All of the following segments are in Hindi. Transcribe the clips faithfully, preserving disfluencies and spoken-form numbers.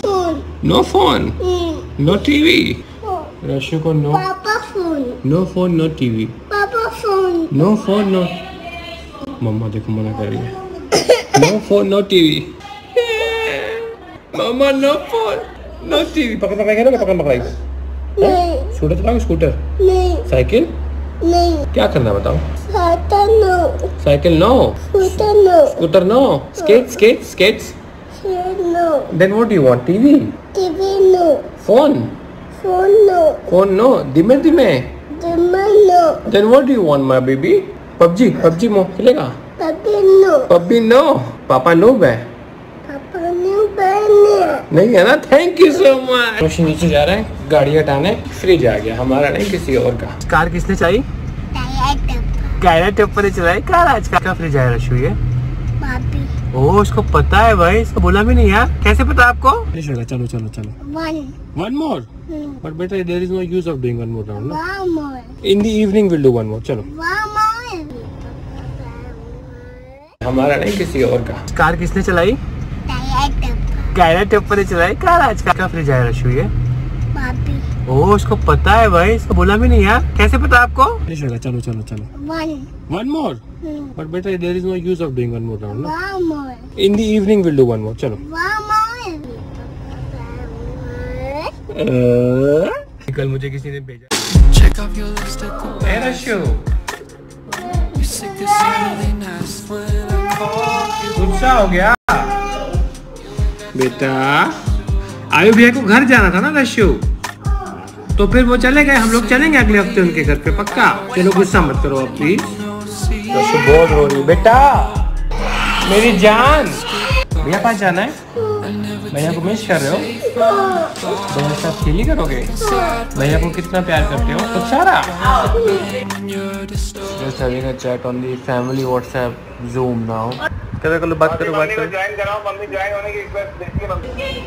Phone. No phone. No TV. Rashu को नो। पापा phone. No phone no TV. पापा फोन। No phone no. मम्मा देखो मना कर रही है। No phone no TV. मम्मा नो फोन नो टीवी। पकड़ पकड़ खेलोगे पकड़ पकड़ाई। नहीं। स्कूटर चलाओगे स्कूटर? नहीं। साइकिल? नहीं। क्या करना है बताओ? Cycle no. Cycle no. Scooter no. Scooter no. Skate skate skates? No. Then what do you want? TV? TV no. Phone? Phone no. Phone no. दिमे दिमे? दिम्मा no. Then what do you want my baby? PUBG PUBG मो खेलेगा? Puppy no. PUBG no. पापा नो है? पापा नो बने। नहीं है ना? Thank you so much. Roshan नीचे जा रहा है गाड़ी हटाने। फ्रिज आ गया हमारा नहीं किसी और का। कार किसने चाहिए? टायर टप्पर ने चलाई कार। आज का फ्रिज आया रशु ये? ओह उसको पता है भाई। इसको बोला भी नहीं यार। कैसे पता आपको? चलो चलो चलो चलो। One. One more. Hmm. But better there is no use of doing one more round. No? One more. In the evening we'll do one more. चलो। One more. हमारा नहीं किसी और का। कार किसने चलाई? टायर टप्पर। टायर टप्पर ने चलाई कार। आज का फ्रिज आया रशु ये? ओह उसको पता है भाई। इसको बोला भी नहीं यार। कैसे पता आपको? चलो चलो चलो चलो। One. One more. Hmm. But better there is no use of doing one more round. No? One more. In the evening we'll do one more. चलो। One more. कल मुझे किसी ने भेजा। Hey रशु। गुस्सा हो गया बेटा। आयु भैया को घर जाना था ना रशु, तो फिर वो चले गए। हम लोग चलेंगे अगले हफ्ते उनके घर पे पक्का। चलो गुस्सा मत करो अब प्लीज। रशु बहुत रो रही बेटा मेरी जान। भैया पास जाना है? भैया को मिस कर रहे हो? भैया के साथ खेली करोगे? भैया को कितना प्यार करते हो? तो सारा Just having a chat on the family WhatsApp Zoom now. करो करो बात करो बात करो। ज्वाइन कराओ मम्मी ज्वाइन होने की एक बार देखिए मम्मी।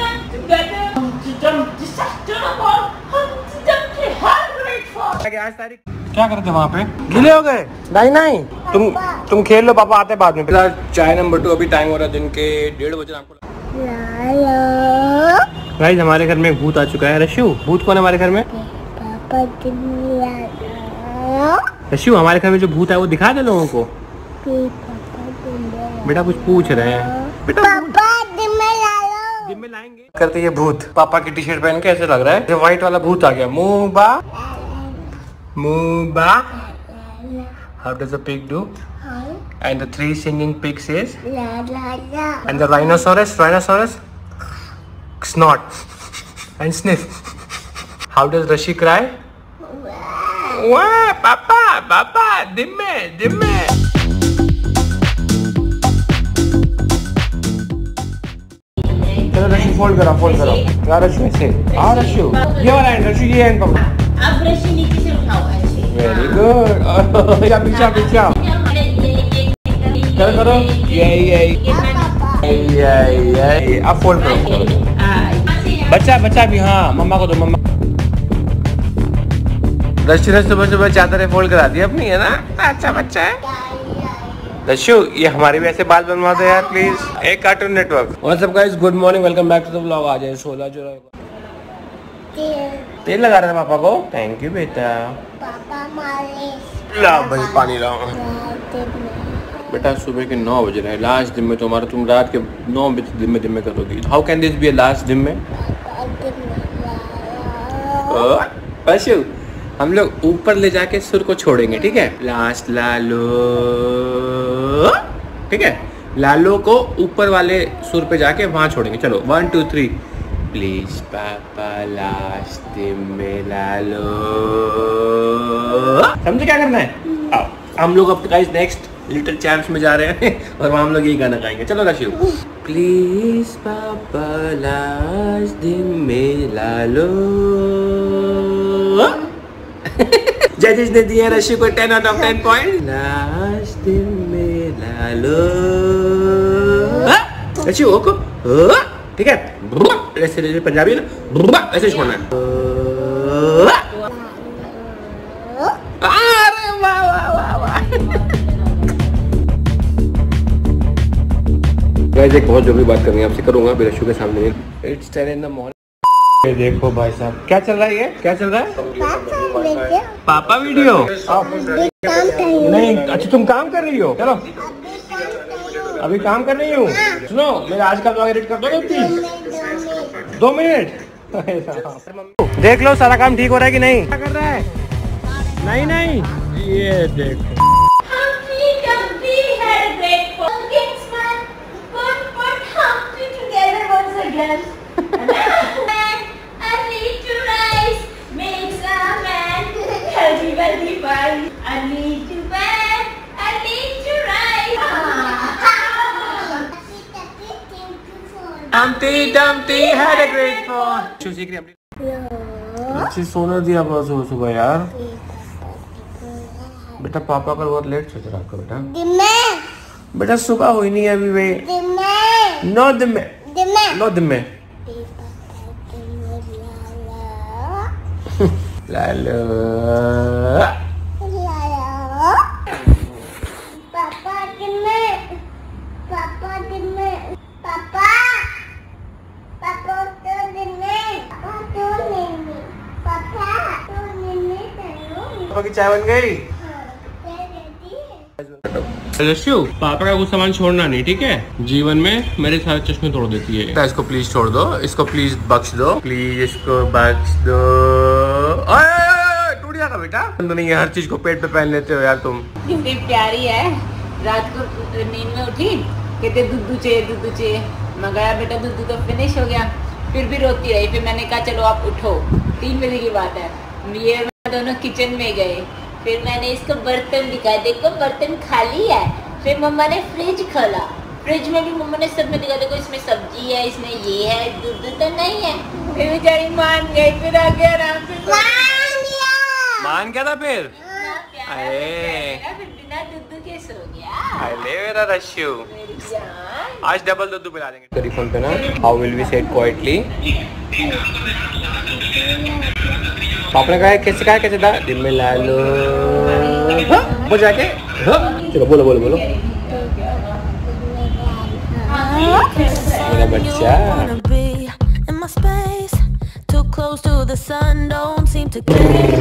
आज तारीख क्या करते वहाँ पे? गिले हो गए? नहीं नहीं तुम तुम खेल लो पापा आते बाद में। चाय नंबर टू। अभी टाइम हो रहा है दिन के डेढ़ बजे। आपको गाइस हमारे घर में भूत आ चुका है। रशु भूत कौन है हमारे घर में? रशु हमारे घर में जो भूत है वो दिखा दे लोगों को। बेटा कुछ पूछ रहे हैं बेटा। दिन में लाएंगे करते ये भूत। पापा की टी शर्ट पहन के ऐसे लग रहा है व्हाइट वाला भूत आ गया। मूबा मूबा। How does a pig do? And the three singing pigs is? La la la. And the rhinoceros, rhinoceros? Snort. And sniff. How does Rashi cry? Wah, papa, papa, dimme, dimme. चलो रशि फोल्ड करो फोल्ड करो। यार रशि ऐसे। हाँ रशि ये वाला है रशि ये है पकड़ो। अब रशि नीचे से उठाओ ऐसे। Very good. पीछा पीछा पीछा। करो करो ये ये ये ये अब फोल्ड करो। बच्चा बच्चा भी हाँ मम्मा को दो मम्मा। रशु ने सुबह सुबह चादरें फोल्ड करा दी अपनी है ना। अच्छा बच्चा है रशु। ये हमारे भी ऐसे बाल बनवा दो यार प्लीज। एक cartoon network. What's up guys good morning welcome back to the vlog. आ जाए सोलह जुलाई को तेल लगा रहे थे पापा को। थैंक यू बेटा। पापा मालिश। ला भाई पानी लाओ बेटा। सुबह के नौ बज रहे हैं। लास्ट दिन में तुम्हारा तुम रात के नौ बजे दिन में दिन में करोगी। How can this be a last दिन में? पशु हम लोग ऊपर ले जाके सुर को छोड़ेंगे ठीक है। लास्ट लालो ठीक है। लालो को ऊपर वाले सुर पे जाके वहां छोड़ेंगे। चलो वन टू थ्री। प्लीज पापा लास्ट दिन में लालो। समझे क्या करना है? आओ हम लोग अब गाइस नेक्स्ट लिटिल चैम्प्स में जा रहे हैं और वहाँ हम लोग यही गाना गाएंगे। चलो रशु। प्लीज पापा लास्ट दिन में लालो। जजेस ने दिया रशु को ten out of ten point. Last दिन में लालो। रशु ओको ठीक है। ऐसे पंजाबी ना ऐसे छोड़ना है। अरे वाह वाह वाह वाह। गाइस एक बहुत जरूरी बात करनी है आपसे, करूंगा बिरशु के सामने। It's ten in the morning. ये देखो भाई साहब, क्या चल रहा है? ये क्या चल रहा है? पापा वीडियो नहीं। अच्छा तुम काम कर रही हो? चलो अभी काम कर रही हूँ। सुनो मेरा आज का ब्लॉग एडिट कर दोगे प्लीज? दो मिनट। देख लो सारा काम ठीक हो रहा है कि नहीं? क्या कर रहा है? नहीं नहीं ये देखो। Dumpty Dumpty had a great fall. अच्छी सोना दिया बहुत सुबह सुबह यार। बेटा पापा का बहुत लेट सोच रहा आपका बेटा। बेटा सुबह हुई नहीं है अभी वे। नो दिन में नो दिन में लालो पापा दिन में पापा दिन में पापा पापा तो दिन में पापा तो दिन में पापा तो दिन में चलो। पापा की चाय बन गई। रश्यु पापा का कुछ सामान छोड़ना नहीं, ठीक है? जीवन में मेरे सारे चश्मे तोड़ देती है। इसको प्लीज छोड़ दो, इसको प्लीज बख्श दो, प्लीज इसको बख्श दो। टूट जाएगा बेटा। तो नहीं है, हर चीज को पेट पे पहन लेते हो यार तुम। कितनी प्यारी है। रात को नींद में उठी कहते दूध चाहिए दूध चाहिए। मैं गया बेटा दूध तो फिनिश हो गया, फिर भी रोती रही। फिर मैंने कहा चलो आप उठो, तीन बजे की बात है। ये दोनों किचन में गए, फिर मैंने इसको बर्तन दिखाया, देखो बर्तन खाली है। फिर मम्मा ने फ्रिज खोला, फ्रिज में भी मम्मा ने सब में दिखा, देखो इसमें सब्जी है, इसमें ये है, दूध तो नहीं है। फिर बेचारी मान गई, फिर आगे आराम से मान क्या था फिर? अरे फिर बिना दूध के सो गया। अरे मेरा रश्यु मेरी जान। आज डबल दूध पिला देंगे। टेलीफोन पे ना how will we say it quietly. पापा ने कहा कैसे कहा कैसे था? दिन में ला लो वो जाके। चलो बोलो बोलो बोलो मेरा बच्चा। Too close to the sun, don't seem to care.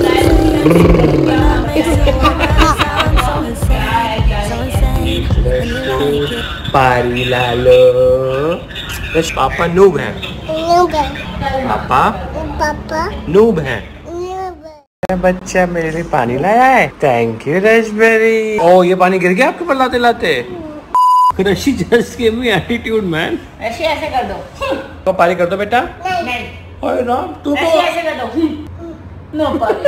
पारी लालो। पापा नूब है। पापा पापा नूब है। बच्चा मेरे लिए पानी लाया है। Thank you रशबेरी। ओ ये पानी गिर गया आपके ऊपर लाते लाते। Rashi just give me attitude man. Rashi ऐसे कर दो। तो पारी कर दो बेटा। नहीं ओए राम तू तो ऐसे कर दो। नो पारी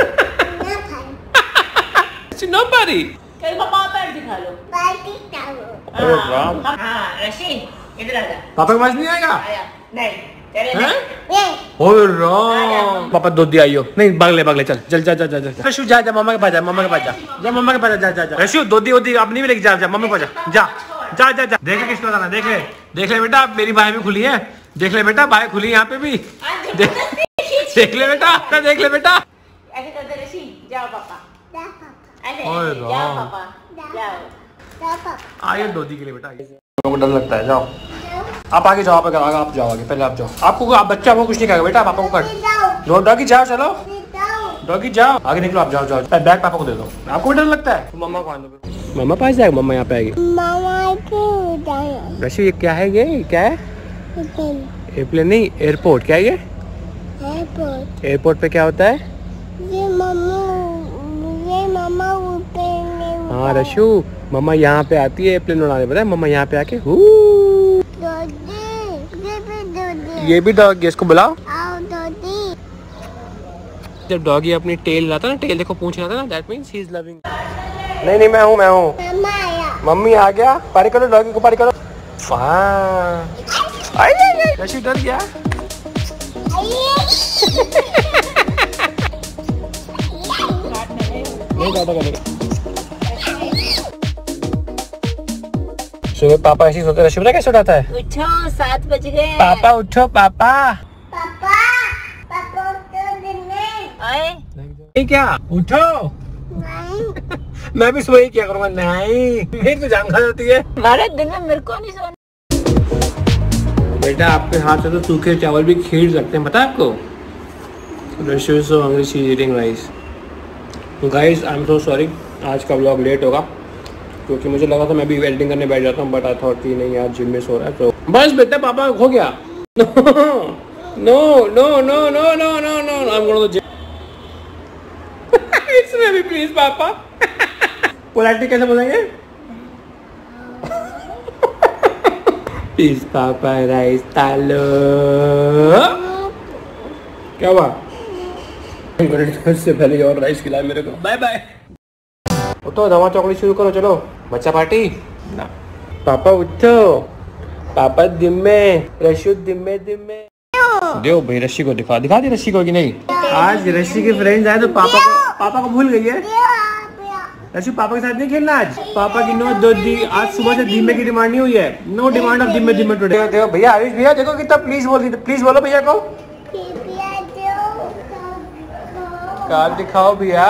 नो पारी। कल पापा पैर दिखा लो। पार्टी करो। ओए राम। हाँ रशी इधर आ जा। पापा के पास नहीं आएगा? आया नहीं तेरे हैं? नहीं। ओए राम। पापा दूध दिया आइयो। नहीं भाग ले भाग ले चल चल जा जा जा जा। रशु जा जा मम्मा के पास जा, मम्मा के पास जा जा मम्मा के पास जा जा जा। रशु दूध दी दूध अब नहीं मिलेगी, जा जा मम्मा के पास जा जा जा जा जा। देख ले किसको जाना, देख ले देख ले बेटा मेरी बाहें भी खुली है। देख ले बेटा बाहें खुली यहाँ पे भी। देख ले बेटा देख ले बेटा। ऐसे करते रशी जाओ पापा। जा पापा ऐसे ओए जाओ राम। पापा जाओ। जा पापा आइए दोदी के लिए बेटा। को डर लगता है, जाओ आप आगे जाओ। आप आगे आप जाओ आगे, पहले आप जाओ। आपको आप बच्चा आपको कुछ नहीं कहेगा बेटा, पापा को कर दो। डॉगी जाओ चलो डॉगी जाओ आगे निकलो। आप जाओ जाओ बैग पापा को दे दो। आपको डर लगता है तो मम्मा को आने दो। मम्मा पास जाएगा, मम्मा यहाँ पे आएगी। मामा को जाना रशि ये क्या है? ये क्या है? एयरप्लेन नहीं एयरपोर्ट। क्या है ये? एयरपोर्ट। एयरपोर्ट पे क्या होता है? ये मम्मा ये मम्मा ऊपर। हाँ रशु मम्मा यहाँ पे आती है एयरप्लेन उड़ाने, पता है? मम्मा यहाँ पे आके हू। ये भी दो ये भी डॉगी, इसको बुलाओ। आओ दो। जब डॉगी अपनी टेल लाता ना, टेल देखो पूंछ लाता ना, that means he is loving. नहीं नहीं मैं हूँ मैं हूँ। मम्मा आया। मम्मी आ गया। पारी करो डॉगी को, पारी करो। रशि डर गया। नहीं काटा करेगा। सुबह पापा ऐसे सोते, रशि कैसे उठाता है? उठो सात बज गए। पापा उठो पापा। पापा पापा तो दिन में। आए ये क्या? उठो। नहीं मैं भी सुबह ही क्या करूँगा? नहीं फिर तो जान खा जाती है। हमारे दिन में मेरे को नहीं सोना। बेटा आपके हाथ से तो सूखे चावल भी खींच सकते हैं, पता है आपको? Rashiyu so hungry she is eating rice. Guys I am so sorry, आज का व्लॉग लेट होगा क्योंकि मुझे लगा था मैं भी वेल्डिंग करने बैठ जाता हूँ, बट आई थॉट कि नहीं यार जिम में सो रहा है तो बस बेटा पापा हो गया। No no no no no no no no I am going to gym. It's me please पापा। पोलाइटली कैसे बोलेंगे? प्लीज पापा राइस तालो। क्या हुआ? से पहले और राइस खिलाए मेरे को। Bye bye. उठो दवा चौकड़ी शुरू करो, चलो बच्चा पार्टी ना। पापा उठो, पापा दिम्मे रशु दिम्मे दिम्मे दो भाई। रस्सी को दिखा दिखा दी रस्सी को कि नहीं? आज रस्सी के फ्रेंड्स आए तो पापा को पापा को भूल गई है। रशु पापा के साथ नहीं खेलना आज। पापा की नो दो दी आज सुबह से दिम्मे की डिमांड नहीं हुई है। नो डिमांड ऑफ दिम्मे दिम्मे टुडे। देखो भैया आयुष भैया देखो कितना प्लीज बोल दी। प्लीज बोलो भैया को। कार दिखाओ भैया।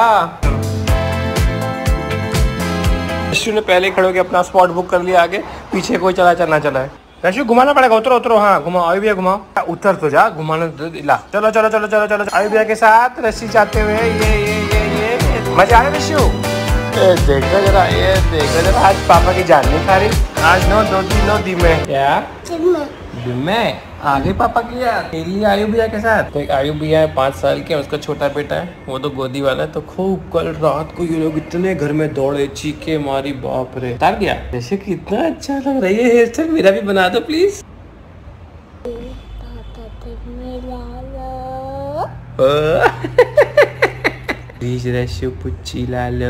रशु ने पहले खड़े होकर अपना स्पॉट बुक कर लिया, आगे पीछे कोई चला चलना चला है। रशु घुमाना पड़ेगा, उतरो उतरो। हाँ घुमाओ, आयु भैया घुमाओ। उतर तो जा, घुमाना ला। चलो चलो चलो चलो चलो आयु भैया के साथ रस्सी चाहते हुए ये ये ये ये मजा आया रशु। ये देखो जरा, ये देखो जरा, आज पापा की जान नहीं खा रही। आज नो दो दी नो दी में क्या दिम्मे आगे पापा की यार खेली आयु भैया के साथ। तो आयु भैया है पाँच साल के, उसका छोटा बेटा है वो तो गोदी वाला है। तो खूब कल रात को ये लोग इतने घर में दौड़े, चीखे मारी, बाप रे। तार गया जैसे कि इतना अच्छा लग रहा है ये हेयर स्टाइल। मेरा भी बना दो प्लीज। प्लीज रशु पुच्ची ला लो।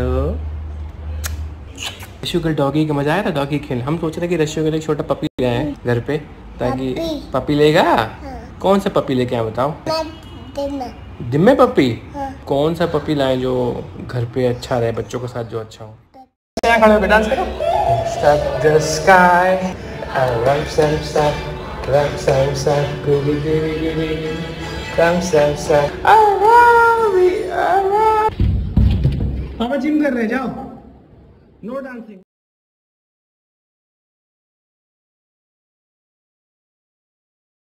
रशु कल डॉगी का मजा आया था, डॉगी खेल। हम सोच रहे कि रशु के लिए छोटा पपी ले आए घर पे, ताकि पपी लेगा। हाँ। कौन सा पपी लेके आए बताओ? दिम्मे पपी। हाँ। कौन सा पपी लाए जो घर पे अच्छा रहे, बच्चों के साथ जो अच्छा हो। क्या खड़े हो डांस करो। Stop the sky, around some sun, around some sun, gooby gooby gooby, around some sun, around me, around। पापा जिम कर रहे हैं, जाओ। No dancing.